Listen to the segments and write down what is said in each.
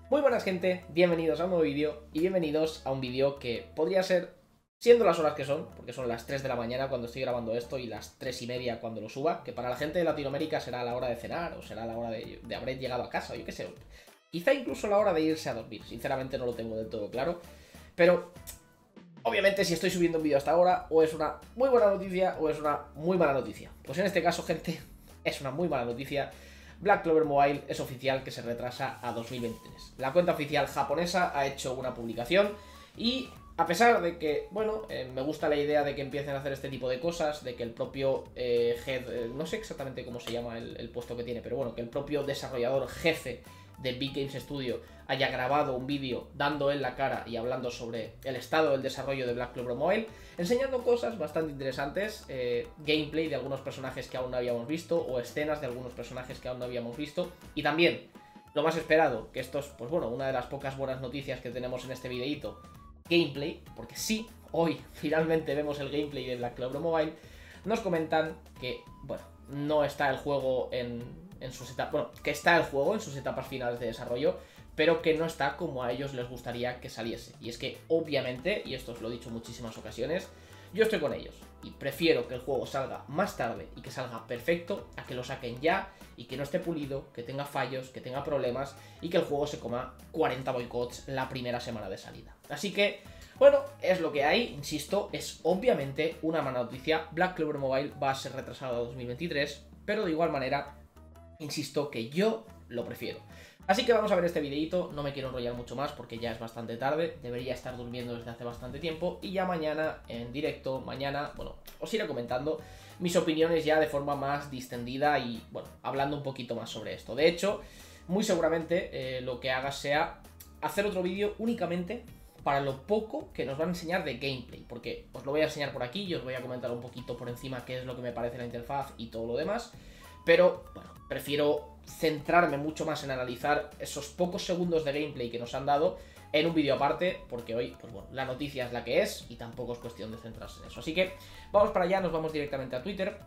Muy buenas gente, bienvenidos a un nuevo vídeo y bienvenidos a un vídeo que podría ser, siendo las horas que son, porque son las 3 de la mañana cuando estoy grabando esto y las 3 y media cuando lo suba, que para la gente de Latinoamérica será la hora de cenar o será la hora de haber llegado a casa, yo qué sé, quizá incluso la hora de irse a dormir, sinceramente no lo tengo del todo claro, pero obviamente si estoy subiendo un vídeo hasta ahora o es una muy buena noticia o es una muy mala noticia. Pues en este caso, gente, es una muy mala noticia. Black Clover Mobile es oficial que se retrasa a 2023. La cuenta oficial japonesa ha hecho una publicación y a pesar de que, bueno, me gusta la idea de que empiecen a hacer este tipo de cosas, de que el propio head, no sé exactamente cómo se llama el puesto que tiene, pero bueno, que el propio desarrollador jefe de Big Games Studio haya grabado un vídeo dando en la cara y hablando sobre el estado del desarrollo de Black Clover Mobile, enseñando cosas bastante interesantes, gameplay de algunos personajes que aún no habíamos visto o escenas de algunos personajes que aún no habíamos visto y también lo más esperado, que esto es, pues bueno, una de las pocas buenas noticias que tenemos en este videíto, gameplay, porque sí, hoy finalmente vemos el gameplay de Black Clover Mobile. Nos comentan que, bueno, no está el juego en sus etapas, bueno, que está el juego en sus etapas finales de desarrollo, pero que no está como a ellos les gustaría que saliese. Y es que, obviamente, y esto os lo he dicho en muchísimas ocasiones, yo estoy con ellos y prefiero que el juego salga más tarde y que salga perfecto a que lo saquen ya y que no esté pulido, que tenga fallos, que tenga problemas y que el juego se coma 40 boicots la primera semana de salida. Así que, bueno, es lo que hay, insisto, es obviamente una mala noticia. Black Clover Mobile va a ser retrasado a 2023, pero de igual manera, insisto que yo lo prefiero. Así que vamos a ver este videito, no me quiero enrollar mucho más porque ya es bastante tarde, debería estar durmiendo desde hace bastante tiempo y ya mañana en directo, bueno, os iré comentando mis opiniones ya de forma más distendida y, bueno, hablando un poquito más sobre esto. De hecho, muy seguramente lo que haga sea hacer otro vídeo únicamente para lo poco que nos van a enseñar de gameplay, porque os lo voy a enseñar por aquí y os voy a comentar un poquito por encima qué es lo que me parece la interfaz y todo lo demás, pero, bueno, prefiero centrarme mucho más en analizar esos pocos segundos de gameplay que nos han dado en un vídeo aparte, porque hoy, pues bueno, la noticia es la que es y tampoco es cuestión de centrarse en eso. Así que vamos para allá, nos vamos directamente a Twitter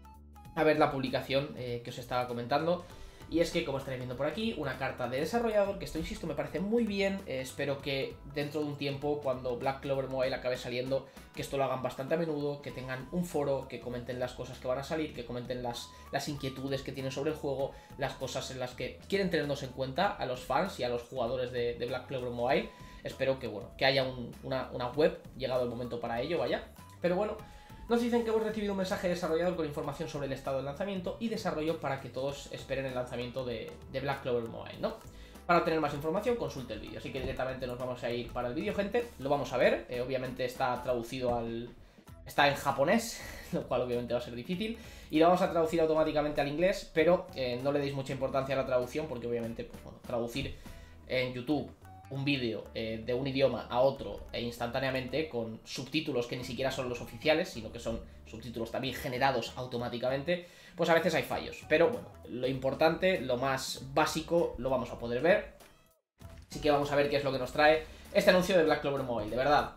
a ver la publicación que os estaba comentando. Y es que, como estaréis viendo por aquí, una carta de desarrollador, que esto, insisto, me parece muy bien. Espero que dentro de un tiempo, cuando Black Clover Mobile acabe saliendo, que esto lo hagan bastante a menudo, que tengan un foro, que comenten las cosas que van a salir, que comenten las inquietudes que tienen sobre el juego, las cosas en las que quieren tenernos en cuenta a los fans y a los jugadores de Black Clover Mobile. Espero que, bueno, que haya una web, llegado el momento para ello, vaya. Pero bueno, nos dicen que hemos recibido un mensaje desarrollador con información sobre el estado del lanzamiento y desarrollo para que todos esperen el lanzamiento de Black Clover Mobile, ¿no? Para obtener más información, consulte el vídeo. Así que directamente nos vamos a ir para el vídeo, gente. Lo vamos a ver. Obviamente está traducido al... Está en japonés, lo cual obviamente va a ser difícil. Y lo vamos a traducir automáticamente al inglés, pero no le deis mucha importancia a la traducción porque obviamente, pues bueno, traducir en YouTube un vídeo de un idioma a otro e instantáneamente con subtítulos que ni siquiera son los oficiales, sino que son subtítulos también generados automáticamente, pues a veces hay fallos. Pero bueno, lo importante, lo más básico, lo vamos a poder ver. Así que vamos a ver qué es lo que nos trae este anuncio de Black Clover Mobile. De verdad,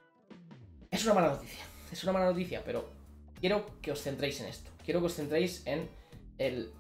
es una mala noticia. Es una mala noticia, pero quiero que os centréis en esto. Quiero que os centréis en el...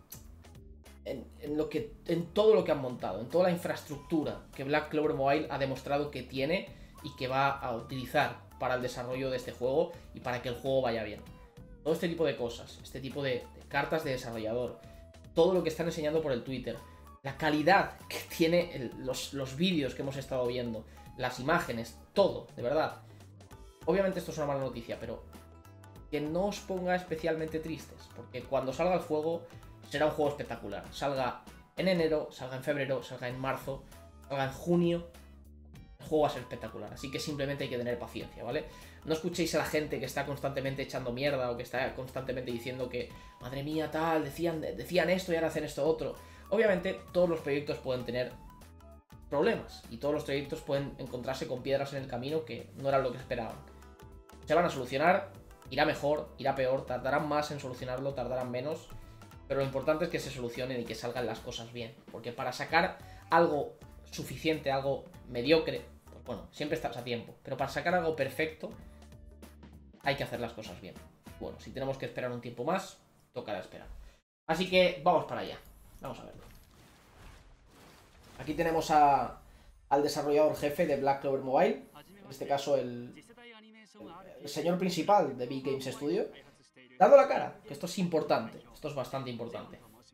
en todo lo que han montado, en toda la infraestructura que Black Clover Mobile ha demostrado que tiene y que va a utilizar para el desarrollo de este juego y para que el juego vaya bien. Todo este tipo de cosas, este tipo de cartas de desarrollador, todo lo que están enseñando por el Twitter, la calidad que tiene los vídeos que hemos estado viendo, las imágenes, todo, de verdad. Obviamente esto es una mala noticia, pero que no os ponga especialmente tristes, porque cuando salga el juego será un juego espectacular. Salga en enero, salga en febrero, salga en marzo, salga en junio, el juego va a ser espectacular. Así que simplemente hay que tener paciencia, ¿vale? No escuchéis a la gente que está constantemente echando mierda o que está constantemente diciendo que, madre mía, tal, decían esto y ahora hacen esto otro. Obviamente todos los proyectos pueden tener problemas y todos los proyectos pueden encontrarse con piedras en el camino que no eran lo que esperaban. Se van a solucionar, irá mejor, irá peor, tardarán más en solucionarlo, tardarán menos, pero lo importante es que se solucionen y que salgan las cosas bien, porque para sacar algo suficiente, algo mediocre, pues bueno, siempre estás a tiempo, pero para sacar algo perfecto hay que hacer las cosas bien. Bueno, si tenemos que esperar un tiempo más, tocará esperar. Así que vamos para allá, vamos a verlo. Aquí tenemos al desarrollador jefe de Black Clover Mobile, en este caso el señor principal de Big Games Studio, dando la cara, que esto es importante, esto es bastante importante.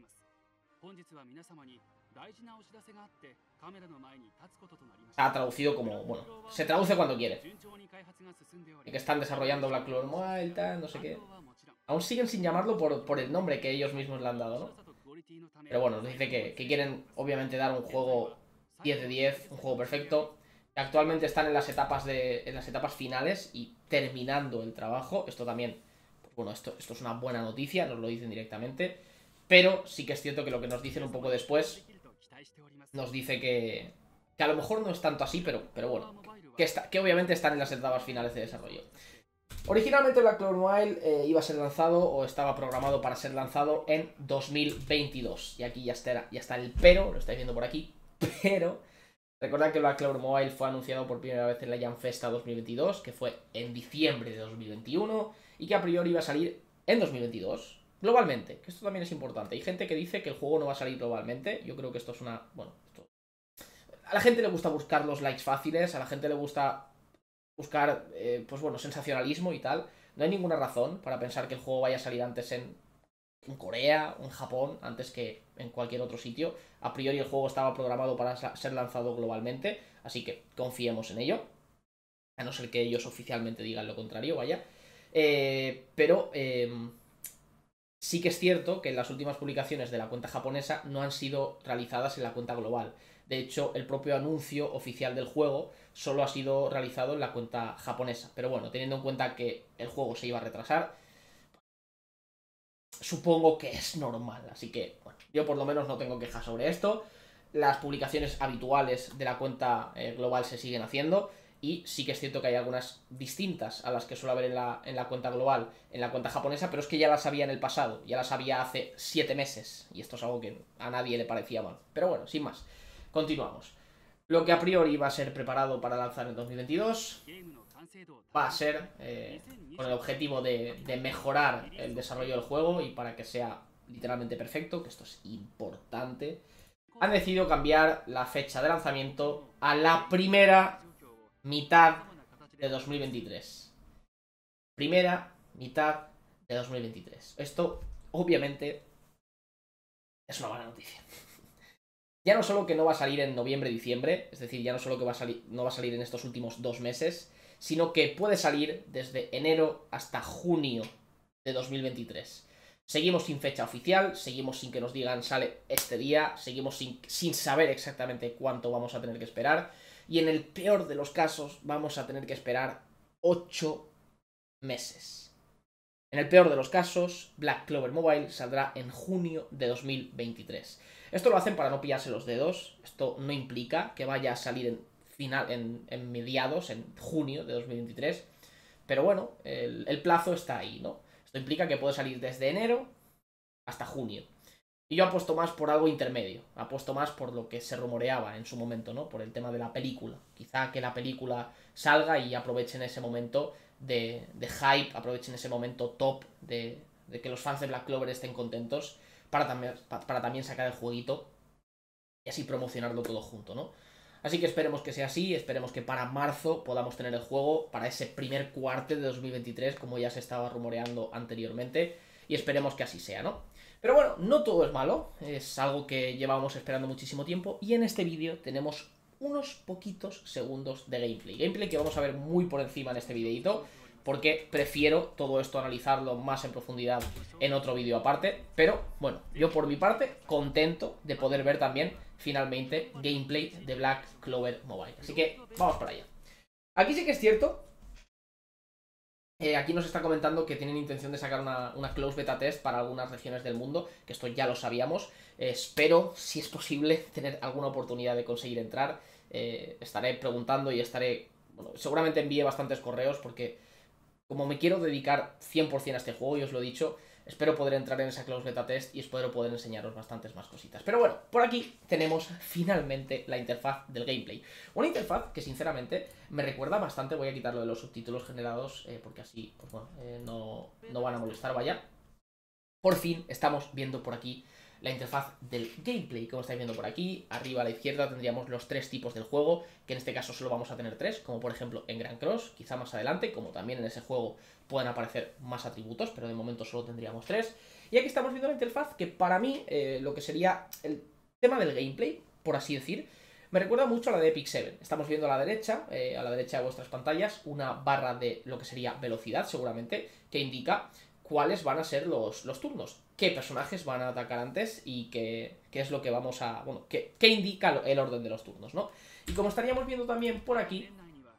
Ha traducido como, bueno, se traduce cuando quiere. Y que están desarrollando Black Clover Mobile, tal, no sé qué. Aún siguen sin llamarlo por el nombre que ellos mismos le han dado, ¿no? Pero bueno, nos dice que quieren, obviamente, dar un juego 10 de 10, un juego perfecto. Actualmente están en las etapas finales y terminando el trabajo. Esto también, pues bueno, esto es una buena noticia, nos lo dicen directamente. Pero sí que es cierto que lo que nos dicen un poco después nos dice que a lo mejor no es tanto así, pero bueno, que obviamente están en las etapas finales de desarrollo. Originalmente Black Clover Mobile iba a ser lanzado o estaba programado para ser lanzado en 2022. Y aquí ya está el pero, lo estáis viendo por aquí, pero recordad que Black Clover Mobile fue anunciado por primera vez en la Jam Festa 2022, que fue en diciembre de 2021, y que a priori iba a salir en 2022, globalmente, que esto también es importante. Hay gente que dice que el juego no va a salir globalmente, yo creo que esto es una... bueno, a la gente le gusta buscar los likes fáciles, a la gente le gusta buscar, pues bueno, sensacionalismo y tal. No hay ninguna razón para pensar que el juego vaya a salir antes en Corea o en Japón, antes que en cualquier otro sitio. A priori el juego estaba programado para ser lanzado globalmente, así que confiemos en ello. A no ser que ellos oficialmente digan lo contrario, vaya. Pero sí que es cierto que las últimas publicaciones de la cuenta japonesa no han sido realizadas en la cuenta global. De hecho, el propio anuncio oficial del juego solo ha sido realizado en la cuenta japonesa. Pero bueno, teniendo en cuenta que el juego se iba a retrasar, supongo que es normal. Así que, bueno, yo por lo menos no tengo quejas sobre esto. Las publicaciones habituales de la cuenta global se siguen haciendo. Y sí que es cierto que hay algunas distintas a las que suele haber en la cuenta global, en la cuenta japonesa, pero es que ya las había en el pasado, ya las había hace 7 meses. Y esto es algo que a nadie le parecía mal. Pero bueno, sin más. Continuamos. Lo que a priori va a ser preparado para lanzar en 2022 va a ser con el objetivo de mejorar el desarrollo del juego y para que sea literalmente perfecto, que esto es importante. Han decidido cambiar la fecha de lanzamiento a la primera mitad de 2023. Primera mitad de 2023. Esto, obviamente, es una mala noticia. Ya no solo que no va a salir en noviembre-diciembre, es decir, ya no solo que no va a salir en estos últimos 2 meses, sino que puede salir desde enero hasta junio de 2023. Seguimos sin fecha oficial, seguimos sin que nos digan sale este día, seguimos sin saber exactamente cuánto vamos a tener que esperar, y en el peor de los casos vamos a tener que esperar 8 meses. En el peor de los casos, Black Clover Mobile saldrá en junio de 2023. Esto lo hacen para no pillarse los dedos. Esto no implica que vaya a salir en mediados, en junio de 2023. Pero bueno, el plazo está ahí, ¿no? Esto implica que puede salir desde enero hasta junio. Y yo apuesto más por algo intermedio. Apuesto más por lo que se rumoreaba en su momento, ¿no? Por el tema de la película. Quizá que la película salga y aprovechen ese momento de hype, aprovechen ese momento top de que los fans de Black Clover estén contentos para también sacar el jueguito y así promocionarlo todo junto, ¿no? Así que esperemos que sea así, esperemos que para marzo podamos tener el juego para ese primer cuarto de 2023, como ya se estaba rumoreando anteriormente, y esperemos que así sea, ¿no? Pero bueno, no todo es malo, es algo que llevábamos esperando muchísimo tiempo, y en este vídeo tenemos unos poquitos segundos de gameplay. Gameplay que vamos a ver muy por encima en este videito, porque prefiero todo esto analizarlo más en profundidad en otro vídeo aparte. Pero bueno, yo por mi parte contento de poder ver también finalmente gameplay de Black Clover Mobile. Así que vamos para allá. Aquí sí que es cierto. Aquí nos está comentando que tienen intención de sacar una close beta test para algunas regiones del mundo, que esto ya lo sabíamos. Espero, si es posible, tener alguna oportunidad de conseguir entrar. Estaré preguntando y estaré... Bueno, seguramente envíe bastantes correos porque como me quiero dedicar 100% a este juego, y os lo he dicho, espero poder entrar en esa close beta test y espero poder enseñaros bastantes más cositas. Pero bueno, por aquí tenemos finalmente la interfaz del gameplay. Una interfaz que sinceramente me recuerda bastante, voy a quitarlo de los subtítulos generados porque así pues bueno, no van a molestar, vaya. Por fin estamos viendo por aquí la interfaz del gameplay, como estáis viendo por aquí. Arriba a la izquierda tendríamos los 3 tipos del juego, que en este caso solo vamos a tener 3, como por ejemplo en Grand Cross, quizá más adelante, como también en ese juego pueden aparecer más atributos, pero de momento solo tendríamos 3. Y aquí estamos viendo la interfaz que para mí, lo que sería el tema del gameplay, por así decir, me recuerda mucho a la de Epic 7. Estamos viendo a la derecha de vuestras pantallas, una barra de lo que sería velocidad, seguramente, que indica cuáles van a ser los turnos, qué personajes van a atacar antes y qué es lo que vamos a... Bueno, qué indica el orden de los turnos, ¿no? Y como estaríamos viendo también por aquí,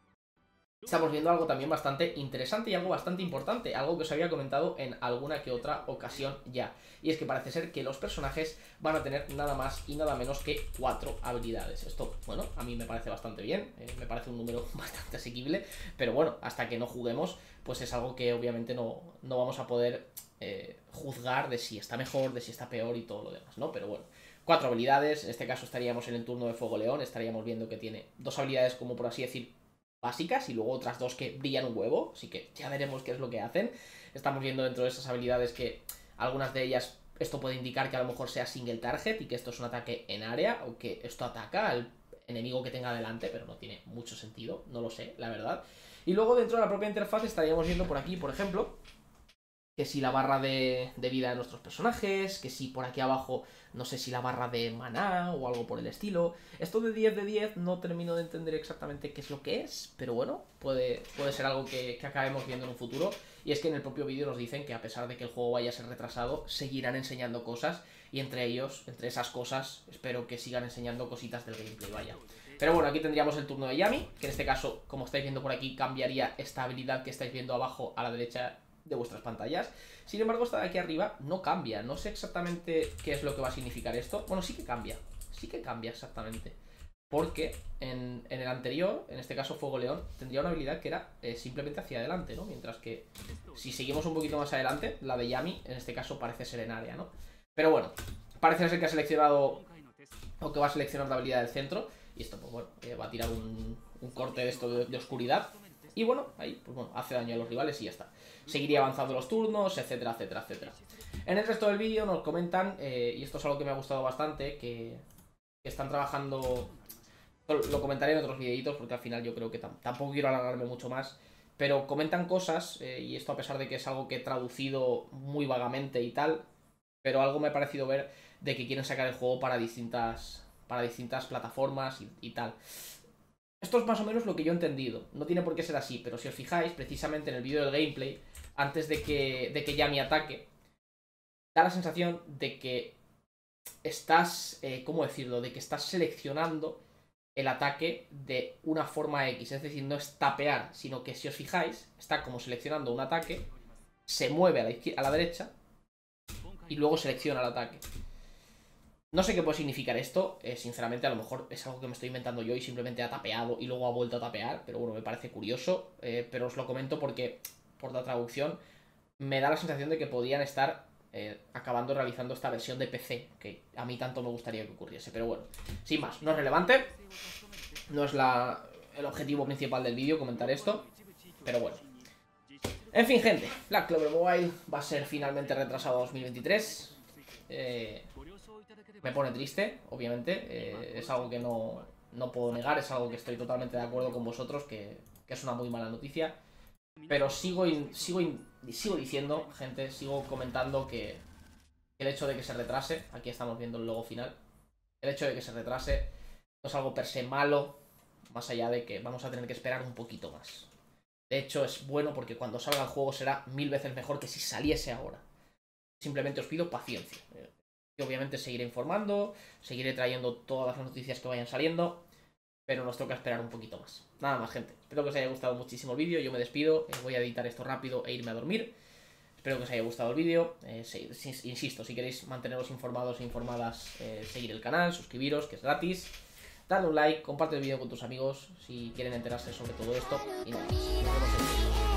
estamos viendo algo también bastante interesante y algo bastante importante, algo que os había comentado en alguna que otra ocasión ya. Y es que parece ser que los personajes van a tener nada más y nada menos que 4 habilidades. Esto, bueno, a mí me parece bastante bien, me parece un número bastante asequible, pero bueno, hasta que no juguemos, pues es algo que obviamente no vamos a poder juzgar de si está mejor, de si está peor y todo lo demás, ¿no? Pero bueno, 4 habilidades, en este caso estaríamos en el turno de Fuego León, estaríamos viendo que tiene 2 habilidades como por así decir básicas y luego otras 2 que brillan un huevo, así que ya veremos qué es lo que hacen. Estamos viendo dentro de esas habilidades que algunas de ellas, esto puede indicar que a lo mejor sea single target y que esto es un ataque en área o que esto ataca al enemigo que tenga delante, pero no tiene mucho sentido, no lo sé, la verdad. Y luego dentro de la propia interfaz estaríamos viendo por aquí, por ejemplo, que si la barra de vida de nuestros personajes, que si por aquí abajo, no sé si la barra de maná o algo por el estilo. Esto de 10 de 10 no termino de entender exactamente qué es lo que es, pero bueno, puede ser algo que acabemos viendo en un futuro. Y es que en el propio vídeo nos dicen que a pesar de que el juego vaya a ser retrasado, seguirán enseñando cosas y entre esas cosas, espero que sigan enseñando cositas del gameplay, vaya. Pero bueno, aquí tendríamos el turno de Yami, que en este caso, como estáis viendo por aquí, cambiaría esta habilidad que estáis viendo abajo a la derecha de vuestras pantallas. Sin embargo, esta de aquí arriba no cambia. No sé exactamente qué es lo que va a significar esto. Bueno, sí que cambia. Sí que cambia exactamente. Porque en el anterior, en este caso Fuego León, tendría una habilidad que era simplemente hacia adelante, ¿no? Mientras que si seguimos un poquito más adelante, la de Yami, en este caso parece ser en área, ¿no? Pero bueno, parece ser que ha seleccionado o que va a seleccionar la habilidad del centro. Y esto, pues bueno, va a tirar un corte de esto de oscuridad. Y bueno, ahí, pues bueno, hace daño a los rivales y ya está. Seguiría avanzando los turnos, etcétera, etcétera, etcétera. En el resto del vídeo nos comentan, y esto es algo que me ha gustado bastante, que están trabajando... Lo comentaré en otros videitos porque al final yo creo que tampoco quiero alargarme mucho más. Pero comentan cosas, y esto a pesar de que es algo que he traducido muy vagamente y tal, pero algo me ha parecido ver de que quieren sacar el juego para distintas plataformas y tal. Esto es más o menos lo que yo he entendido. No tiene por qué ser así, pero si os fijáis, precisamente en el vídeo del gameplay, antes de que Yami ataque, da la sensación de que estás, ¿cómo decirlo? De que estás seleccionando el ataque de una forma X. Es decir, no es tapear, sino que si os fijáis, está como seleccionando un ataque, se mueve a la derecha y luego selecciona el ataque. No sé qué puede significar esto, sinceramente a lo mejor es algo que me estoy inventando yo y simplemente ha tapeado y luego ha vuelto a tapear, pero bueno, me parece curioso, pero os lo comento porque por la traducción me da la sensación de que podían estar acabando realizando esta versión de PC, que a mí tanto me gustaría que ocurriese, pero bueno, sin más, no es relevante, no es el objetivo principal del vídeo comentar esto, pero bueno. En fin, gente, Black Clover Mobile va a ser finalmente retrasado a 2023. Me pone triste, obviamente, es algo que no puedo negar, es algo que estoy totalmente de acuerdo con vosotros, que es una muy mala noticia. Pero sigo diciendo, gente, sigo comentando que el hecho de que se retrase, aquí estamos viendo el logo final, el hecho de que se retrase no es algo per se malo, más allá de que vamos a tener que esperar un poquito más. De hecho, es bueno porque cuando salga el juego será 1000 veces mejor que si saliese ahora. Simplemente os pido paciencia. Y obviamente seguiré informando, seguiré trayendo todas las noticias que vayan saliendo, pero nos toca esperar un poquito más. Nada más, gente. Espero que os haya gustado muchísimo el vídeo. Yo me despido, voy a editar esto rápido e irme a dormir. Espero que os haya gustado el vídeo. Insisto, si queréis manteneros informados e informadas, seguir el canal, suscribiros, que es gratis. Dadle un like, comparte el vídeo con tus amigos si quieren enterarse sobre todo esto. Y nada más, nos vemos en el vídeo.